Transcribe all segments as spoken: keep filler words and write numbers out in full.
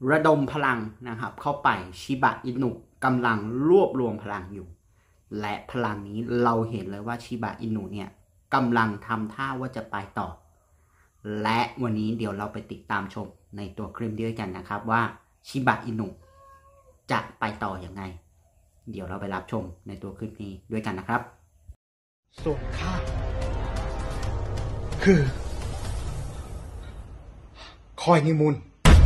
ระดมพลังนะครับเข้าไปชิบะอินุกำลังรวบรวมพลังอยู่และพลังนี้เราเห็นเลยว่าชิบะอินุเนี่ยกำลังทำท่าว่าจะไปต่อและวันนี้เดี๋ยวเราไปติดตามชมในตัวคลิปด้วยกันนะครับว่าชิบะอินุจะไปต่ออย่างไงเดี๋ยวเราไปรับชมในตัวคลิปนี้ด้วยกันนะครับส่วนข้าคือคอยนิมูล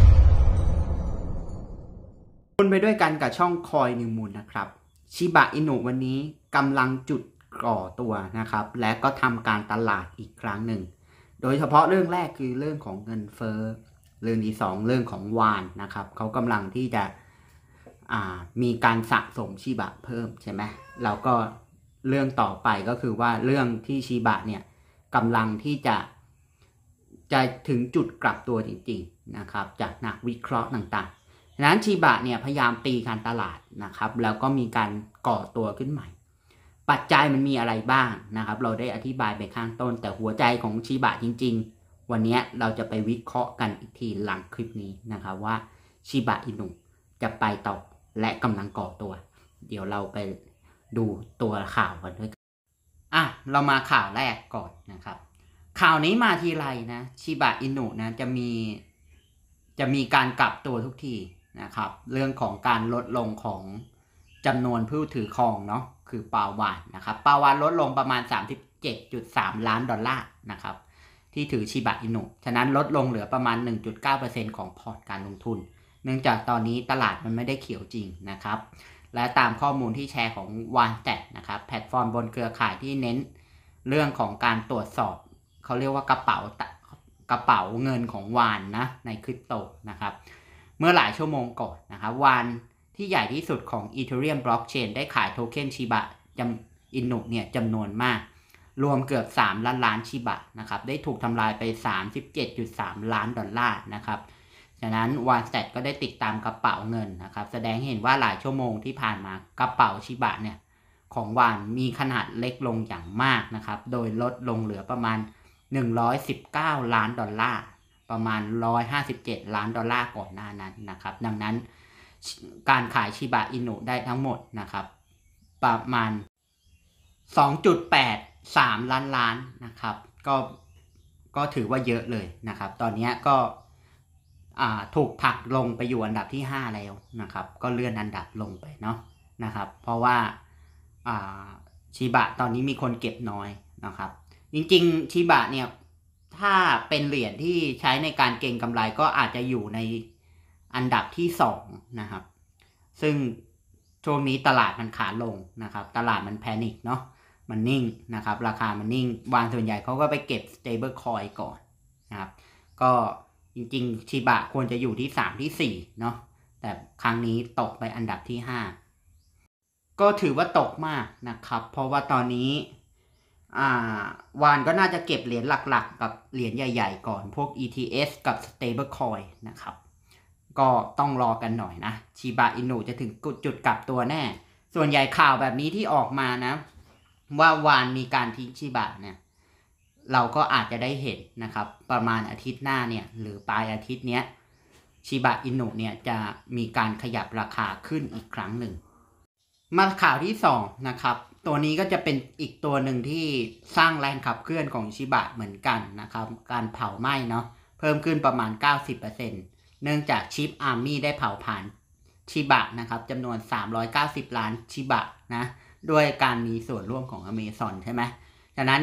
คุณไปด้วยกันกับช่องคอยนิมูลนะครับชิบะอินุวันนี้กำลังจุดก่อตัวนะครับและก็ทำการตลาดอีกครั้งหนึ่งโดยเฉพาะเรื่องแรกคือเรื่องของเงินเฟ้อเรื่องที่สองเรื่องของวานนะครับเขากำลังที่จะมีการสะสมชิบะเพิ่มใช่ไหมแล้วก็เรื่องต่อไปก็คือว่าเรื่องที่ชิบะเนี่ยกำลังที่จะจะถึงจุดกลับตัวจริงๆนะครับจากนักวิเคราะห์ต่างๆฉะนั้นชิบะเนี่ยพยายามตีการตลาดนะครับแล้วก็มีการก่อตัวขึ้นใหม่ปัจจัยมันมีอะไรบ้างนะครับเราได้อธิบายไปข้างต้นแต่หัวใจของชิบะจริงๆวันนี้เราจะไปวิเคราะห์กันอีกทีหลังคลิปนี้นะครับว่าชิบะอินุจะไปต่อและกำลังก่อตัวเดี๋ยวเราไปดูตัวข่าวกันด้วยอ่ะเรามาข่าวแรกก่อนนะครับข่าวนี้มาทีไรนะชิบะอินุนะจะมีจะมีการกลับตัวทุกทีนะครับเรื่องของการลดลงของจำนวนผู้ถือครองเนาะคือปาวานนะครับปาวานลดลงประมาณ สามสิบเจ็ดจุดสาม ล้านดอลลาร์นะครับที่ถือชิบะอินุฉะนั้นลดลงเหลือประมาณ หนึ่งจุดเก้าเปอร์เซ็นต์ ของพอร์ตการลงทุนเนื่องจากตอนนี้ตลาดมันไม่ได้เขียวจริงนะครับและตามข้อมูลที่แชร์ของวานแตกนะครับแพลตฟอร์มบนเครือข่ายที่เน้นเรื่องของการตรวจสอบเขาเรียกว่ากระเป๋ากระเป๋าเงินของวานนะในคริปโตนะครับเมื่อหลายชั่วโมงก่อนนะครับวานที่ใหญ่ที่สุดของ Ethereum Blockchain ได้ขายโทเค็นชิบะจำอินุเนี่ยจำนวนมากรวมเกือบสามล้านล้านชิบะนะครับได้ถูกทำลายไป สามสิบเจ็ดจุดสาม ล้านดอลลาร์นะครับฉะนั้นวานสแตทก็ได้ติดตามกระเป๋าเงินนะครับแสดงให้เห็นว่าหลายชั่วโมงที่ผ่านมากระเป๋าชิบะเนี่ยของวานมีขนาดเล็กลงอย่างมากนะครับโดยลดลงเหลือประมาณหนึ่งร้อยสิบเก้าล้านดอลลาร์ประมาณหนึ่งร้อยห้าสิบเจ็ดล้านดอลลาร์ก่อนหน้านั้นนะครับดังนั้นการขายชิบะอินุได้ทั้งหมดนะครับประมาณ สองจุดแปดสาม ล้านล้านนะครับก็ก็ถือว่าเยอะเลยนะครับตอนนี้ก็ถูกผลักลงไปอยู่อันดับที่ห้าแล้วนะครับก็เลื่อนอันดับลงไปเนาะนะครับเพราะว่าชิบะตอนนี้มีคนเก็บน้อยนะครับจริงๆชิบะเนี่ยถ้าเป็นเหรียญที่ใช้ในการเก็งกำไรก็อาจจะอยู่ในอันดับที่สองนะครับซึ่งช่วงนี้ตลาดมันขาลงนะครับตลาดมันแพนิคเนาะมันนิ่งนะครับราคามันนิ่งวานส่วนใหญ่เขาก็ไปเก็บ stable coin ก่อนนะครับก็จริงๆชิบะควรจะอยู่ที่สามที่สี่เนาะแต่ครั้งนี้ตกไปอันดับที่ห้าก็ถือว่าตกมากนะครับเพราะว่าตอนนี้อ่าวานก็น่าจะเก็บเหรียญหลักๆกับเหรียญใหญ่ๆก่อนพวก อี ที เอส กับ stable coin นะครับก็ต้องรอกันหน่อยนะชิบะอินุจะถึงจุดกลับตัวแน่ส่วนใหญ่ข่าวแบบนี้ที่ออกมานะว่าวานมีการทิ้งชิบะเนี่ยเราก็อาจจะได้เห็นนะครับประมาณอาทิตย์หน้าเนี่ยหรือปลายอาทิตย์เนี้ยชิบะอินุเนี่ยจะมีการขยับราคาขึ้นอีกครั้งหนึ่งมาข่าวที่สองนะครับตัวนี้ก็จะเป็นอีกตัวหนึ่งที่สร้างแรงขับเคลื่อนของชิบะเหมือนกันนะครับการเผาไหม้เนาะเพิ่มขึ้นประมาณ เก้าสิบเปอร์เซ็นต์ เนื่องจากชิปอาร์มี่ได้เผาผ่านชิบะนะครับจำนวนสามร้อยเก้าสิบล้านชิบะนะด้วยการมีส่วนร่วมของ Amazon ใช่ไหมฉะนั้น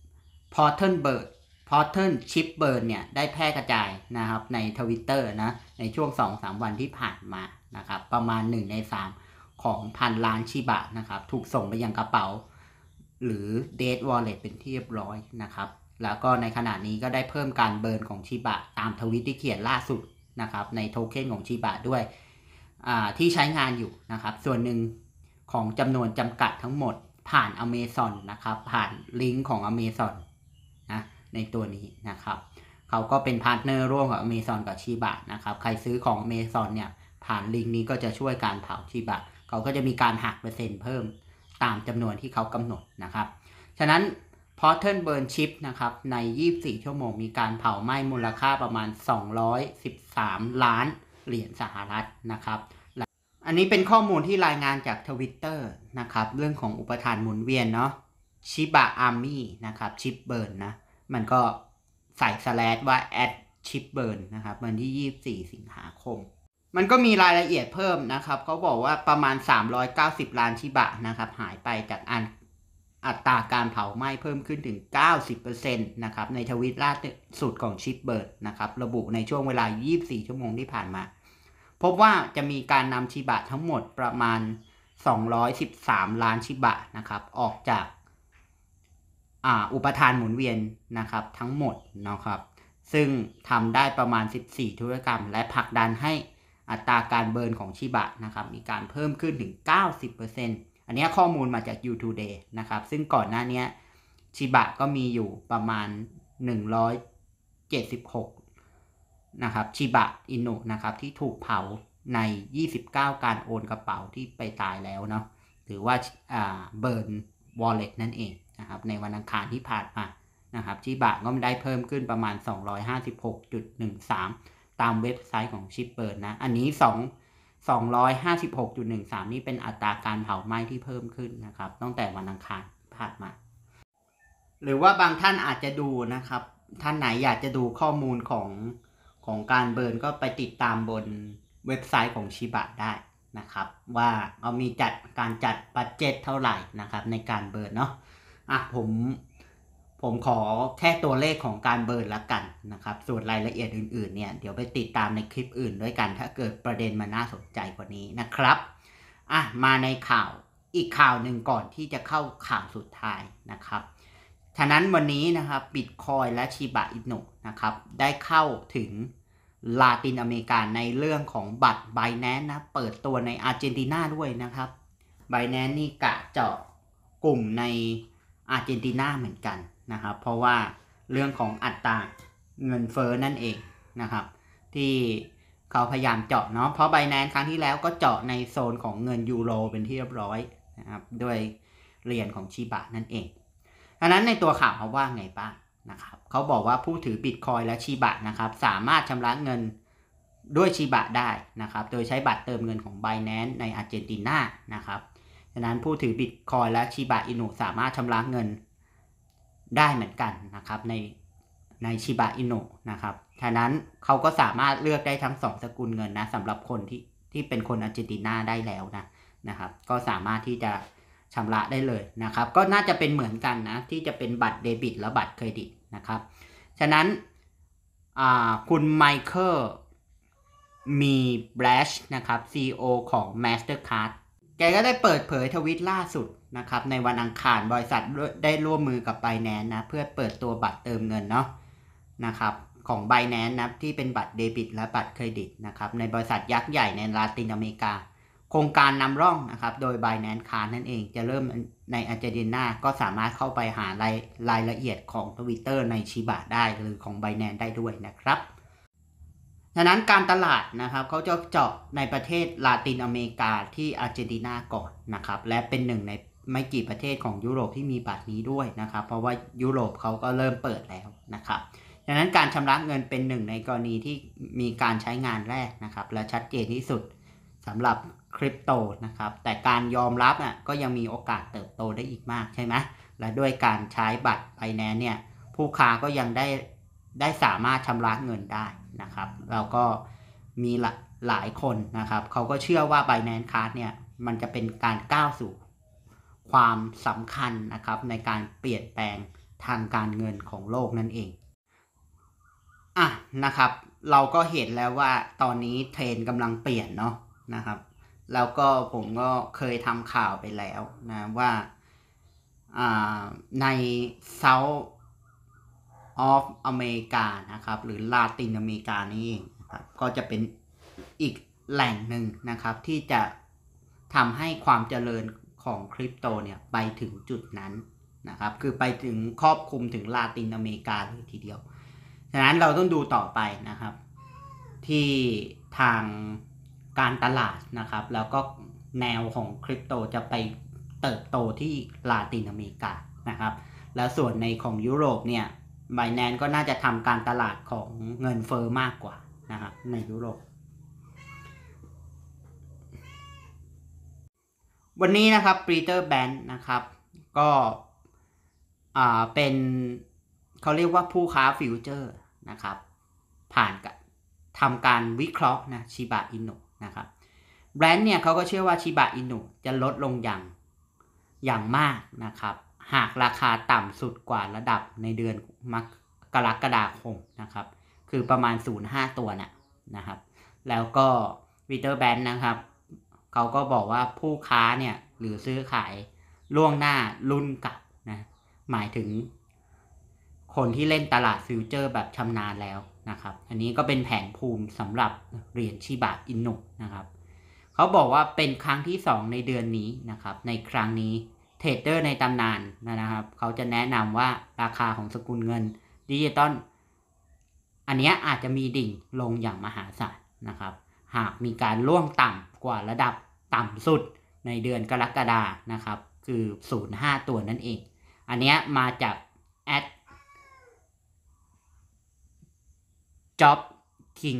Portal Burn Portal Chip Burn เนี่ยได้แพร่กระจายนะครับใน Twitter นะในช่วง สองถึงสาม วันที่ผ่านมานะครับประมาณหนึ่งในสามของพันล้านชิบะนะครับถูกส่งไปยังกระเป๋าหรือ Dead Wallet เป็นที่เรียบร้อยนะครับแล้วก็ในขณะนี้ก็ได้เพิ่มการเบิร์นของชิบะตามทวิตที่เขียนล่าสุดนะครับในโทเค็นของชิบะด้วยที่ใช้งานอยู่นะครับส่วนหนึ่งของจำนวนจำกัดทั้งหมดผ่าน Amazon นะครับผ่านลิงก์ของ Amazon นะในตัวนี้นะครับเขาก็เป็นพาร์ทเนอร์ร่วมกับ Amazon กับชิบะนะครับใครซื้อของ Amazon เนี่ยผ่านลิงก์นี้ก็จะช่วยการเผาชิบะเขาก็จะมีการหักเปอร์เซ็นต์เพิ่มตามจำนวนที่เขากำหนดนะครับฉะนั้น Portal Burn Chip นะครับในยี่สิบสี่ชั่วโมงมีการเผาไหม้มูลค่าประมาณสองร้อยสิบสามล้านเหรียญสหรัฐนะครับอันนี้เป็นข้อมูลที่รายงานจาก Twitter นะครับเรื่องของอุปทานหมุนเวียนเนาะชิบะอาร์มี่นะครับชิปเบิร์นนะมันก็ใส่สแลชว่า at ชิปเบิร์นนะครับวันที่ยี่สิบสี่สิงหาคมมันก็มีรายละเอียดเพิ่มนะครับเขาบอกว่าประมาณสามร้อยเก้าสิบล้านชิบะนะครับหายไปจากอันอัตราการเผาไหม้เพิ่มขึ้นถึง เก้าสิบเปอร์เซ็นต์ นะครับในทวิตล่าสุดของชิปเบิร์นนะครับระบุในช่วงเวลายี่สิบสี่ชั่วโมงที่ผ่านมาพบว่าจะมีการนำชิบะทั้งหมดประมาณสองร้อยสิบสามล้านชิบะนะครับออกจากอ่าอุปทานหมุนเวียนนะครับทั้งหมดนะครับซึ่งทำได้ประมาณสิบสี่ธุรกรรมและผลักดันให้อัตราการเบิร์นของชิบะนะครับมีการเพิ่มขึ้นถึง เก้าสิบเปอร์เซ็นต์ อันนี้ข้อมูลมาจาก ยู ทูเดย์ นะครับซึ่งก่อนหน้านี้ชิบะก็มีอยู่ประมาณหนึ่งร้อยเจ็ดสิบหกนะครับชิบะอินุนะครับที่ถูกเผาในยี่สิบเก้าการโอนกระเป๋าที่ไปตายแล้วเนาะหรือว่าอ่าเบิร์นวอลเล็ตนั่นเองนะครับในวันอังคารที่ผ่านมานะครับชิบะก็ได้เพิ่มขึ้นประมาณ สองร้อยห้าสิบหกจุดหนึ่งสาม ตามเว็บไซต์ของชิปเบิร์นนะอันนี้2 สองร้อยห้าสิบหกจุดหนึ่งสาม นี่เป็นอัตราการเผาไหม้ที่เพิ่มขึ้นนะครับตั้งแต่วันอังคารผ่านมาหรือว่าบางท่านอาจจะดูนะครับท่านไหนอยากจะดูข้อมูลของของการเบิร์นก็ไปติดตามบนเว็บไซต์ของชิบะได้นะครับว่าเขามีจัดการจัดบัดเจ็ตเท่าไหร่นะครับในการเบิร์นเนาะอ่ะผมผมขอแค่ตัวเลขของการเบิร์นละกันนะครับส่วนรายละเอียดอื่นๆเนี่ยเดี๋ยวไปติดตามในคลิปอื่นด้วยกันถ้าเกิดประเด็นมันน่าสนใจกว่านี้นะครับอ่ะมาในข่าวอีกข่าวหนึ่งก่อนที่จะเข้าข่าวสุดท้ายนะครับฉะนั้นวันนี้นะครับบิตคอยและชิบะอินุนะครับได้เข้าถึงลาตินอเมริกาในเรื่องของบัตร Binance นะเปิดตัวในอาร์เจนตินาด้วยนะครับ Binance นี่กะเจาะกลุ่มในอาร์เจนตินาเหมือนกันนะครับเพราะว่าเรื่องของอัตราเงินเฟ้อนั่นเองนะครับที่เขาพยายามเจาะเนาะเพราะ Binance ครั้งที่แล้วก็เจาะในโซนของเงินยูโรเป็นที่เรียบร้อยนะครับด้วยเหรียญของชิบะนั่นเองดังนั้นในตัวข่าวเขาว่าไงบ้างนะครับเขาบอกว่าผู้ถือบิตคอยและชิบะนะครับสามารถชำระเงินด้วยชิบะได้นะครับโดยใช้บัตรเติมเงินของ Binance ในอาร์เจนตินานะครับฉะนั้นผู้ถือบิตคอยและชิบะอินุสามารถชำระเงินได้เหมือนกันนะครับในในชิบะอินุนะครับฉะนั้นเขาก็สามารถเลือกได้ทั้งสองสกุลเงินนะสำหรับคนที่ที่เป็นคนอาร์เจนตินาได้แล้วนะนะครับก็สามารถที่จะชำระได้เลยนะครับก็น่าจะเป็นเหมือนกันนะที่จะเป็นบัตรเดบิตและบัตรเครดิตนะครับฉะนั้นคุณไมเคิลมีแบรชนะครับ ซี อี โอ ของ Mastercard แกก็ได้เปิดเผยทวิตล่าสุดนะครับในวันอังคารบริษัทได้ร่วมมือกับ Binance นะเพื่อเปิดตัวบัตรเติมเงินเนาะนะครับของ Binance นะที่เป็นบัตรเดบิตและบัตรเครดิตนะครับในบริษัทยักษ์ใหญ่ในลาตินอเมริกาโครงการนำร่องนะครับโดย Binance Card นั่นเองจะเริ่มในอาร์เจนตินาก็สามารถเข้าไปหารายรายละเอียดของ Twitter ในชิบะได้หรือของ Binance ได้ด้วยนะครับฉะนั้นการตลาดนะครับเขาจะเจาะในประเทศลาตินอเมริกาที่อาร์เจนตินาก่อนนะครับและเป็นหนึ่งในไม่กี่ประเทศของยุโรปที่มีบัตรนี้ด้วยนะครับเพราะว่ายุโรปเขาก็เริ่มเปิดแล้วนะครับฉะนั้นการชำระเงินเป็นหนึ่งในกรณีที่มีการใช้งานแรกนะครับและชัดเจนที่สุดสำหรับคริปโตนะครับแต่การยอมรับอ่ะก็ยังมีโอกาสเติบโตได้อีกมากใช่ไหมและด้วยการใช้บัตร Binance เนี่ยผู้ค้าก็ยังได้ได้สามารถชำระเงินได้นะครับแล้วก็มีหลายคนนะครับเขาก็เชื่อว่า Binance Card เนี่ยมันจะเป็นการก้าวสู่ความสำคัญนะครับในการเปลี่ยนแปลงทางการเงินของโลกนั่นเองอ่ะนะครับเราก็เห็นแล้วว่าตอนนี้เทรนด์กำลังเปลี่ยนเนาะนะครับแล้วก็ผมก็เคยทำข่าวไปแล้วนะว่าใน South of อเมริกานะครับหรือลาตินอเมริกานี่เองนะครับก็จะเป็นอีกแหล่งหนึ่งนะครับที่จะทำให้ความเจริญของคริปโตเนี่ยไปถึงจุดนั้นนะครับคือไปถึงครอบคลุมถึงลาตินอเมริกาเลยทีเดียวฉะนั้นเราต้องดูต่อไปนะครับที่ทางการตลาดนะครับแล้วก็แนวของคริปโตจะไปเติบโตที่ลาตินอเมริกานะครับแล้วส่วนในของยุโรปเนี่ย Binance ก็น่าจะทำการตลาดของเงินเฟ้อมากกว่านะครับในยุโรปวันนี้นะครับปีเตอร์แบนด์นะครับก็อ่าเป็นเขาเรียกว่าผู้ค้าฟิวเจอร์นะครับผ่านกับทำการวิเคราะห์นะชิบะอินุนะครับแบรนด์เนี่ยเขาก็เชื่อว่าชิบะอินุจะลดลงอย่างอย่างมากนะครับหากราคาต่ำสุดกว่าระดับในเดือนมกรกฎาคมนะครับคือประมาณ ศูนย์จุดห้า ตัวนะนะครับแล้วก็ปีเตอร์แบนด์นะครับเขาก็บอกว่าผู้ค้าเนี่ยหรือซื้อขายล่วงหน้ารุ่นเก่านะหมายถึงคนที่เล่นตลาดฟิวเจอร์แบบชำนาญแล้วนะครับอันนี้ก็เป็นแผนภูมิสำหรับเหรียญชิบะอินุนะครับเขาบอกว่าเป็นครั้งที่สองในเดือนนี้นะครับในครั้งนี้เทรดเดอร์ในตำนานนะครับเขาจะแนะนำว่าราคาของสกุลเงินดิจิตอลอันนี้อาจจะมีดิ่งลงอย่างมหาศาลนะครับหากมีการล่วงต่ำกว่าระดับต่ำสุดในเดือนกรกฎานะครับคือ ศูนย์จุดห้า ตัวนั่นเองอันนี้มาจาก at job king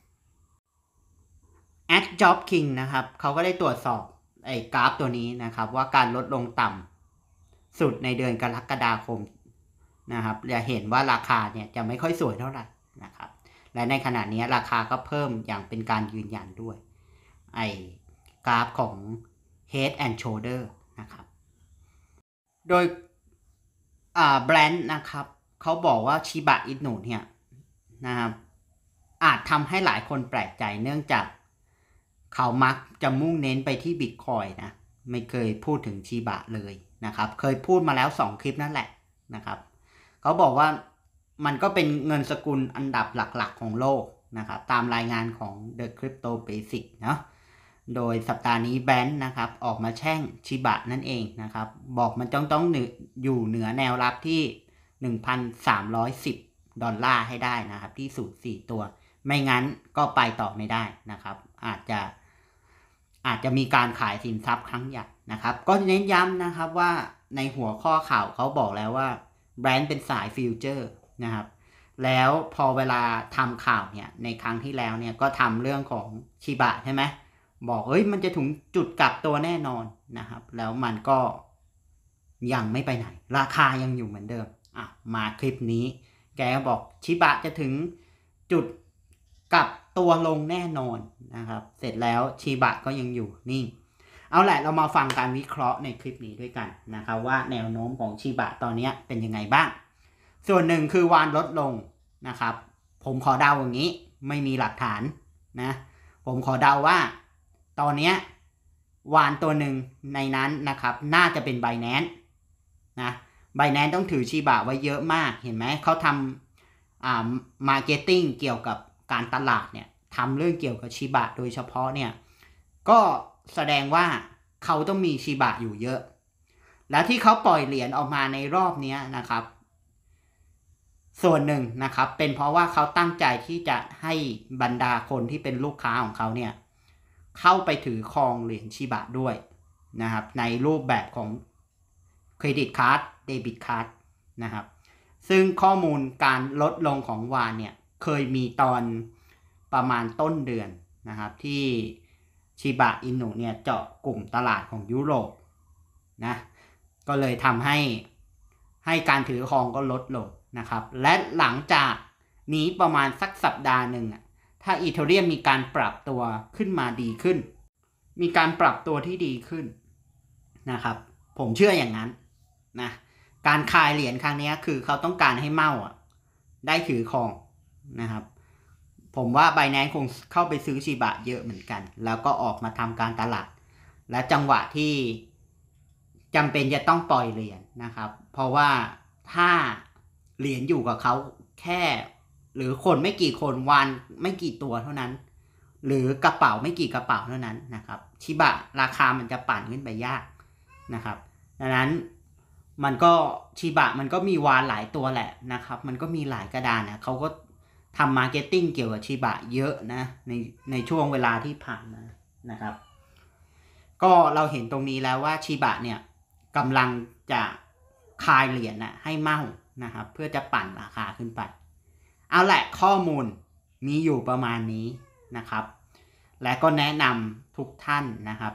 at job king นะครับเขาก็ได้ตรวจสอบไอ้กราฟตัวนี้นะครับว่าการลดลงต่ำสุดในเดือนกรกฎาคมนะครับจะเห็นว่าราคาเนี่ยจะไม่ค่อยสวยเท่าไหร่นะครับและในขณะนี้ราคาก็เพิ่มอย่างเป็นการยืนยันด้วยไอ้กราฟของ head and shoulder นะครับโดยอ่าแบรนด์นะครับเขาบอกว่าชิบะอินุเนี่ยนะครับอาจทำให้หลายคนแปลกใจเนื่องจากเขามักจะมุ่งเน้นไปที่บิตคอยน์นะไม่เคยพูดถึงชิบะเลยนะครับเคยพูดมาแล้วสองคลิปนั่นแหละนะครับเขาบอกว่ามันก็เป็นเงินสกุลอันดับหลักๆของโลกนะครับตามรายงานของ The Crypto Basic เนาะโดยสัปดาห์นี้แบรนด์นะครับออกมาแช่งชิบะนั่นเองนะครับบอกมันต้องต้องอยู่เหนือแนวรับที่ หนึ่งพันสามร้อยสิบ ดอลลาร์ให้ได้นะครับที่ศูนย์สี่ตัวไม่งั้นก็ไปต่อไม่ได้นะครับอาจจะอาจจะมีการขายสินทรัพย์ครั้งใหญ่นะครับก็เน้นย้ำนะครับว่าในหัวข้อข่าวเขาบอกแล้วว่าแบรนด์เป็นสายฟิวเจอร์นะครับแล้วพอเวลาทำข่าวเนี่ยในครั้งที่แล้วเนี่ยก็ทำเรื่องของชิบะใช่ไหมบอกเฮ้ยมันจะถึงจุดกลับตัวแน่นอนนะครับแล้วมันก็ยังไม่ไปไหนราคายังอยู่เหมือนเดิมอ่ะมาคลิปนี้แกบอกชิบะจะถึงจุดกลับตัวลงแน่นอนนะครับเสร็จแล้วชิบะก็ยังอยู่นิ่งเอาแหละเรามาฟังการวิเคราะห์ในคลิปนี้ด้วยกันนะครับว่าแนวโน้มของชิบะตอนนี้เป็นยังไงบ้างส่วนหนึ่งคือวานลดลงนะครับผมขอเดาอย่างนี้ไม่มีหลักฐานนะผมขอเดาว่าตอนนี้วานตัวหนึ่งในนั้นนะครับน่าจะเป็น Binance นะ Binance ต้องถือชิบะไว้เยอะมากเห็นไหมเขาทำอ่ามาร์เก็ตติ้งเกี่ยวกับการตลาดเนี่ยทำเรื่องเกี่ยวกับชิบะโดยเฉพาะเนี่ยก็แสดงว่าเขาต้องมีชิบะอยู่เยอะแล้วที่เขาปล่อยเหรียญออกมาในรอบนี้นะครับส่วนหนึ่งนะครับเป็นเพราะว่าเขาตั้งใจที่จะให้บรรดาคนที่เป็นลูกค้าของเขาเนี่ยเข้าไปถือครองเหรียญชิบะด้วยนะครับในรูปแบบของเครดิตการ์ดเดบิตการ์ดนะครับซึ่งข้อมูลการลดลงของวานเนี่ยเคยมีตอนประมาณต้นเดือนนะครับที่ชิบะอินุเนี่ยเจาะกลุ่มตลาดของยุโรปนะก็เลยทำให้ให้การถือครองก็ลดลงนะครับและหลังจากนี้ประมาณสักสัปดาห์หนึ่งถ้าอีเธอเรียมมีการปรับตัวขึ้นมาดีขึ้นมีการปรับตัวที่ดีขึ้นนะครับผมเชื่ออย่างนั้นนะการขายเหรียญครั้งนี้คือเขาต้องการให้เม่าอ่ะได้ถือครองนะครับผมว่า Binance คงเข้าไปซื้อชิบะเยอะเหมือนกันแล้วก็ออกมาทำการตลาดและจังหวะที่จำเป็นจะต้องปล่อยเหรียญนะครับเพราะว่าถ้าเหรียญอยู่กับเขาแค่หรือคนไม่กี่คนวานไม่กี่ตัวเท่านั้นหรือกระเป๋าไม่กี่กระเป๋าเท่านั้นนะครับชิบะราคามันจะปั่นขึ้นไปยากนะครับดังนั้นมันก็ชิบะมันก็มีวานหลายตัวแหละนะครับมันก็มีหลายกระดานนะเขาก็ทำมาร์เก็ตติ้งเกี่ยวกับชิบะเยอะนะในในช่วงเวลาที่ผ่านมานะครับก็เราเห็นตรงนี้แล้วว่าชิบะเนี่ยกำลังจะคายเหรียญนะให้เม่านะครับเพื่อจะปั่นราคาขึ้นไปเอาแหละข้อมูลมีอยู่ประมาณนี้นะครับและก็แนะนำทุกท่านนะครับ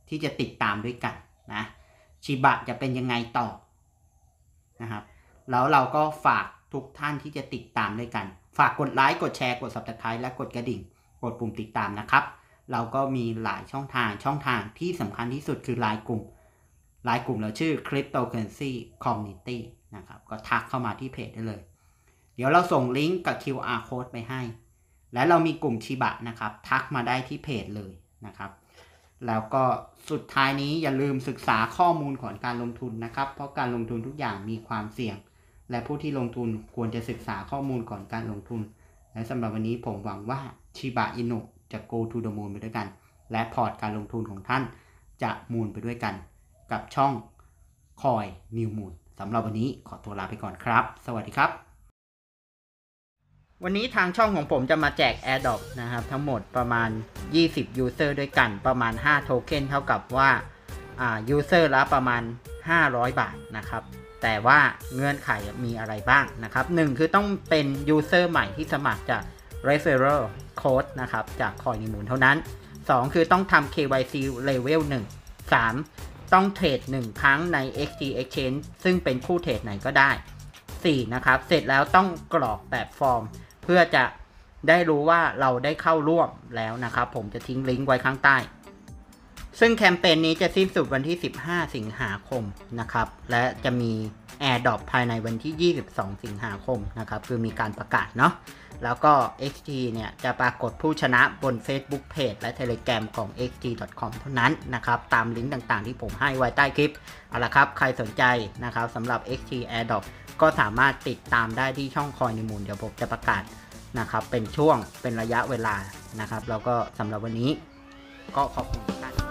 ที่จะติดตามด้วยกันนะชิบะจะเป็นยังไงต่อนะครับแล้วเราก็ฝากทุกท่านที่จะติดตามด้วยกันฝากกดไลค์กดแชร์กด ซับสไครบ์ และกดกระดิ่งกดปุ่มติดตามนะครับเราก็มีหลายช่องทางช่องทางที่สำคัญที่สุดคือไลน์กลุ่มไลน์กลุ่มเราชื่อ Cryptocurrency Community นะครับก็ทักเข้ามาที่เพจได้เลยเดี๋ยวเราส่งลิงก์กับ คิว อาร์ Code ไปให้และเรามีกลุ่มชิบะนะครับทักมาได้ที่เพจเลยนะครับแล้วก็สุดท้ายนี้อย่าลืมศึกษาข้อมูลของการลงทุนนะครับเพราะการลงทุนทุกอย่างมีความเสี่ยงและผู้ที่ลงทุนควรจะศึกษาข้อมูลก่อนการลงทุนและสำหรับวันนี้ผมหวังว่าชิบะอินุจะ go to the moon ไปด้วยกันและพอร์ตการลงทุนของท่านจะมูนไปด้วยกันกับช่องคอยนิวมูนสำหรับวันนี้ขอตัวลาไปก่อนครับสวัสดีครับวันนี้ทางช่องของผมจะมาแจก Airdrop นะครับทั้งหมดประมาณยี่สิบ User ด้วยกันประมาณห้าโทเค็นเท่ากับว่าอ่า User ละประมาณห้าร้อยบาทนะครับแต่ว่าเงื่อนไขมีอะไรบ้างนะครับหนึ่งคือต้องเป็น User ใหม่ที่สมัครจาก Referral Code นะครับจาก CoinMoon เท่านั้นสองคือต้องทำ เค วาย ซี Level หนึ่ง สามต้องเทรดหนึ่งครั้งใน เอ็กซ์ ที Exchange ซึ่งเป็นคู่เทรดไหนก็ได้สี่นะครับเสร็จแล้วต้องกรอกแบบฟอร์มเพื่อจะได้รู้ว่าเราได้เข้าร่วมแล้วนะครับผมจะทิ้งลิงก์ไว้ข้างใต้ซึ่งแคมเปญนี้จะสิ้นสุดวันที่สิบห้าสิงหาคมนะครับและจะมี Airdrop ภายในวันที่ยี่สิบสองสิงหาคมนะครับคือมีการประกาศเนาะแล้วก็ เอ็กซ์ ที เนี่ยจะปรากฏผู้ชนะบน Facebook Page และ Telegram ของ เอ็กซ์ ที ดอท คอม เท่านั้นนะครับตามลิงก์ต่างๆที่ผมให้ไว้ใต้คลิปเอาละครับใครสนใจนะครับสำหรับ เอ็กซ์ ที Airdrop ก็สามารถติดตามได้ที่ช่อง CoinMoon เดี๋ยวผมจะประกาศนะครับเป็นช่วงเป็นระยะเวลานะครับแล้วก็สำหรับวันนี้ก็ขอบคุณทุกท่าน